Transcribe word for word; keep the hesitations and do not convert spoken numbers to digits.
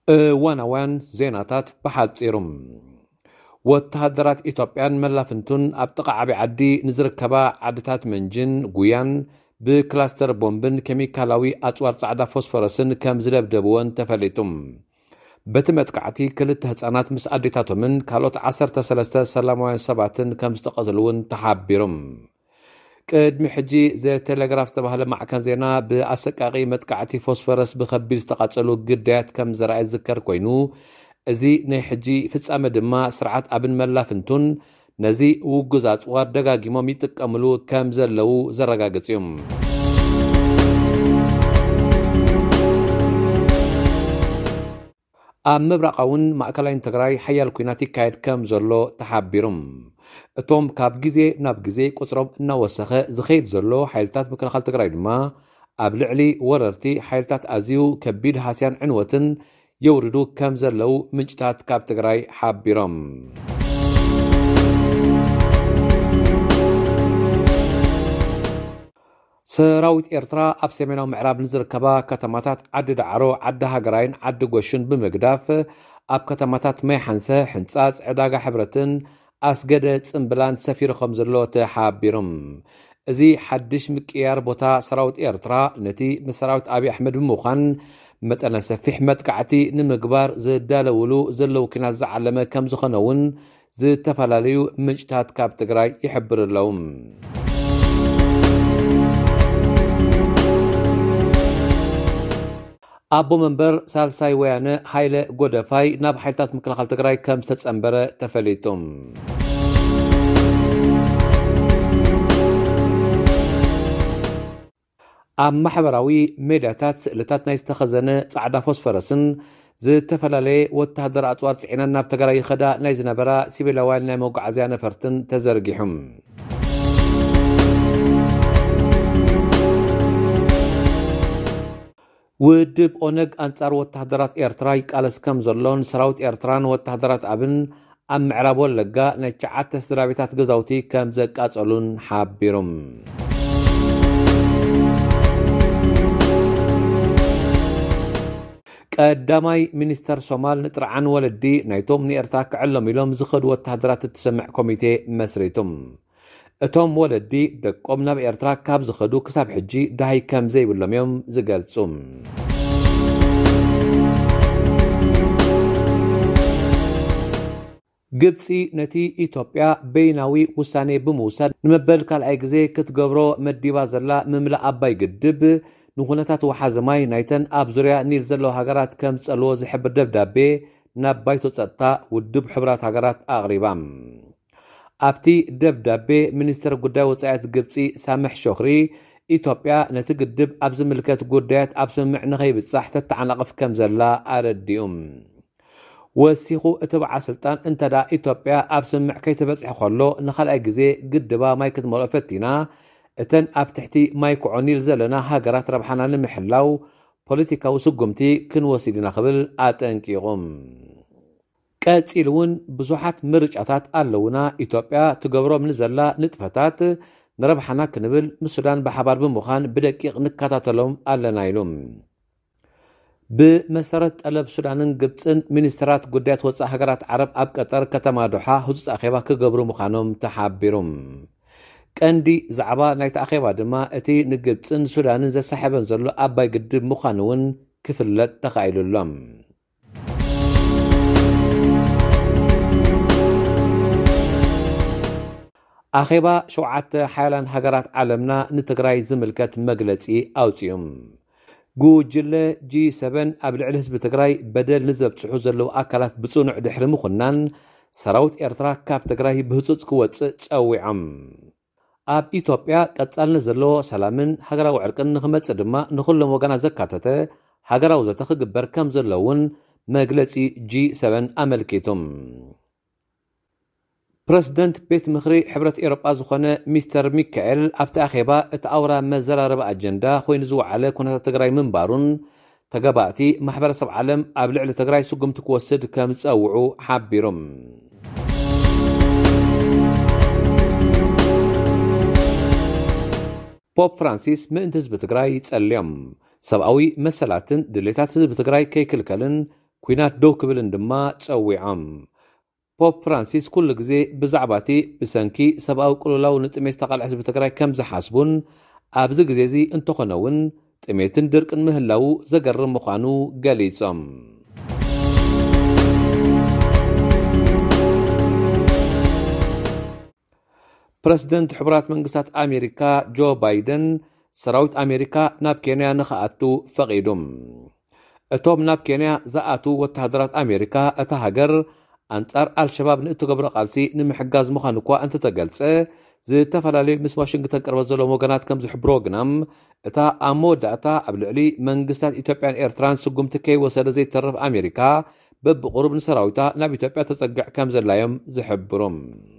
እዋናውያን ዜናታት ብሓጺሩ ወተሃደራት ኢትዮጵያን መላፍንቱን ኣብ ጥቃ ዓብይ ዓዲ ንዝርከባ ዓድታት መንጅን ጉያን ብክላስተር ቦምብን ኬሚካላዊ ኣጽዋር ጻዕዳ ፎስፎረስን ከም ዝደብደብዎን ተፈሊጡም በቲ መጥቃዕቲ ክልተ ህጻናት ምስ ኣዴታቶምን ካልኦት ዓሰርተ ሰለስተ ሰላማውያን ሰባትን ከም ዝተቀተሉውን ተሓቢሮም ቅድሚ ሕጂ ዘቴሌግራፍ ዝተባህለ ማዕከን ዜና ብኣሰቃቂ መጥቃዕቲ ፎስፎረስ ብከቢድ ዝተቃጸሉ ግዳያት ከም ዘራእይ ዝከር ኮይኑ እዚ ናይ ሕጂ ፍጻመ ድማ ስርዓት ኣብን መላፍንቱን ነዚ ውጉዝ ኣጽዋር ደጋጊሞም ይጥቀምሉ ከም ዘለው ዘረጋግጽዮም ኣብ ምብራቃውን ማእከላይን ትግራይ ሓያል ኩናት ይካየድ ከም ዘሎ ተሓቢሮም እቶም ካብ ግዜ ናብ ግዜ ቁጽሮም እናወሰኸ ዝኸይድ ዘሎ ሓይልታት ምክልኻል ትግራይ ድማ ኣብ ልዕሊ ወረርቲ ሓይልታት ኣዝዩ ከቢድ ሃስያን ዕንወትን የውርዱ ከም ዘለው ምንጭታት ካብ ትግራይ ሓቢሮም ሰራዊት ኤርትራ ኣብ ሰሜናዊ ምዕራብ ንዝርከባ ከተማታት ዓዲ ዳዕሮ ዓዲ ሃገራይን ዓዲ ጎሽን ብምግዳፍ ኣብ ከተማታት ማይ ሓንሰ ሕንጻጽ ዕዳጋ ሕብረትን ኣስገደ ጽምብላን ሰፊሩ ከም ዘሎ ተሓቢሮም እዚ ሓድሽ ምቅያር ቦታ ሰራዊት ኤርትራ ነቲ ሰራዊት አብይ አሕመድ ብምዃን መጠነ ሰፊሕ መጥቃዕቲ ንምግባር ዝዳለውሉ ዘለው ኩናት ዝዓለመ ከም ዝኾነውን ዝተፈላልዩ ምንጭታት ካብ ትግራይ ይሕብርለዉ ኣቦ መንበር ሳልሳይ ወያነ ሃይለ ጎደፋይ ናብ ሓይልታት ምክልኻል ትግራይ ከም ዝተጸንበረ ተፈሊጦም ኣብ ማሕበራዊ ሜድያታት ስእልታት ናይ ዝተኸዘነ ጻዕዳ ፎስፎረስን ዝተፈላለየ ወተሃደር ኣጽዋር ጽዒነን ናብ ትግራይ ይኸዳ ናይ ዝነበራ ሲቪላውያን ናይ መጓዓዝያ ነፈርትን ተዘርጊሖም ውድብ ኦነግ አንጻር ወተሃደራት ኤርትራ ይቃለስ ከም ዘሎን ሰራዊት ኤርትራን ወተሃደራት ኣብን ኣብ ምዕራብ ወለጋ ናይ ሸዓተ ስድራቤታት ገዛውቲ ከም ዘቃጸሉን ሓቢሮም ቀዳማይ ሚኒስተር ሶማል ንጥርዓን ወለዲ ናይቶም ንኤርትራ ክዕሎም ኢሎም ዝኸዱ ወተሃደራት እትሰምዕ ኮሚቴ መስሪቶም እቶም ወለዲ ደቆም ናብ ኤርትራ ካብ ዝኸዱ ክሳብ ሕጂ ዳሃይ ከም ዘይብሎም እዮም ዝገልጹ ግብፂ ነቲ ኢትዮጵያ በይናዊ ውሳኔ ብምውሳድ ንመበል ካልኣይ ግዜ ክትገብሮ መዲባ ዘላ ምምላእ ኣባይ ግድብ ንኹነታት ወሓዘማይ ናይተን ኣብ ዙርያ ኒል ዘለዎ ሃገራት ከም ጸልዎ ዝሕብር ደብዳቤ ናብ ባይቶ ጸጥታ ውድብ ሕብራት ሃገራት ኣቕሪባ ኣብቲ ደብዳቤ ሚኒስትር ጉዳይ ወጻኢት ግብፂ ሳምሕ ሾኽሪ ኢትዮጵያ ነቲ ግድብ ኣብ ዝምልከት ጉዳያት ኣብ ስምምዕ ንኸይብጻሕ ተተዓናቕፍ ከም ዘላ ኣረዲኦም ወሲኹ እቲ በዓል ስልጣን እንተዳ ኢትዮጵያ ኣብ ስምምዕ ከይተበጽሐ ከሎ ንኻልኣይ ግዜ ግድባ ማይ ክትመልኦ ፈቲና እተን ኣብ ትሕቲ ማይ ኩዕኒል ዘለና ሃገራት ረብሓና ንምሕላው ፖለቲካዊ ስጉምቲ ክንወስድ ኢና ክብል ኣጠንቂቖም ቀፂልውን ብዙሓት ምርጫታት ኣለውና ኢትዮጵያ ትገብሮም ንዘላ ንጥፈታት ንረብሓና ክንብል ምስሱዳን ብሓባር ብምዃን ብደቂቕ ንከታተሎም ኣለና ኢሎም ብመሰረት ጠለብ ሱዳንን ግብፅን ሚኒስትራት ጉዳያት ወፃኢ ሃገራት ዓረብ ኣብ ቀጠር ከተማ ዶሓ ህፁፅ ኣኼባ ክገብሩ ምዃኖም ተሓቢሮም ቀንዲ ዛዕባ ናይቲ ኣኼባ ድማ እቲ ንግብፅን ሱዳንን ዘሳሕበን ዘሎ ኣባይ ግድብ ምዃኑ እውን ክፍለጥ ተኻኢሉሎም ኣኼባ ሸውዓተ ሓያላን ሃገራት ዓለምና ንትግራይ ዝምልከት መግለጺ ኣውፅኦም ጉጅለ ጂ ሰቨን ኣብ ልዕሊ ህዝቢ ትግራይ በደል ንዘብጽሑ ዘለው ኣካላት ብጽኑዕ ድሕሪ ምኹናን ሰራዊት ኤርትራ ካብ ትግራይ ብህፁፅ ክወፅእ ጸዊዖም ኣብ ኢትዮጵያ ቀጻልነት ዘለዎ ሰላምን ሃገራዊ ዕርቅን ንኽመጽእ ድማ ንኹሎም ወገናት ዘካተተ ሃገራዊ ዘተ ክግበር ከም ዘለውን መግለጺ ጂ ሰቨን ኣመልኪቶም ፕሬዝደንት ቤት ምኽሪ ሕብረት ኤውሮጳ ዝኾነ ሚስተር ሚካኤል ኣብቲ ኣኼባ እቲ ኣውራ መዘራረቢ ኣጀንዳ ኮይኑ ዝወዓለ ኩነታት ትግራይ ምንባሩን ተገባእቲ ማሕበረሰብ ዓለም ኣብ ልዕሊ ትግራይ ስጉምቲ ክወስድ ከም ዝጸውዑ ሓቢሮም ፖፕ ፍራንሲስ ምእንቲ ህዝቢ ትግራይ ጸልዮም ሰብኣዊ መሰላትን ድሌታት ህዝቢ ትግራይ ከይክልከልን ኩናት ደው ክብልን ድማ ጸዊዖም ፖፕ ፍራንሲስ ኩሉ ግዜ ብዛዕባቲ ብሰንኪ ሰብኣዊ ቁልውላው ንጥሜት ተቃልዕ ህዝቢ ትግራይ ከም ዝሓስቡን ኣብዚ ግዜ እዚ እንተኾነውን ጥሜትን ድርቅን ምህላው ዘገርም ምዃኑ ገሊጾም ፕሬዝደንት ሕቡራት መንግስታት ኣሜሪካ ጆ ባይደን ሰራዊት ኣሜሪካ ናብ ኬንያ ንኽኣቱ ፈቒዶም እቶም ናብ ኬንያ ዝኣቱ ወተሃደራት ኣሜሪካ እታ ሃገር አንጻር አልሸባብ ንእትገብሮ ቃልሲ ንምሕጋዝ ምዃኑ እኳ እንተተገልጸ ዝተፈላለዩ ምስ ዋሽንግተን ቅርበት ዘሎ ወገናት ከም ዝሕብሮ ግናም እታ ኣብ መወዳእታ ኣብ ልዕሊ መንግስታት ኢትዮጵያን ኤርትራን ስጉምቲ ከይወሰደ ዘይተርፍ ኣሜሪካ በብቁሩብ ንሰራዊታ ናብ ኢትዮጵያ ተጸግዕ ከም ዘላዮም ዝሕብሮም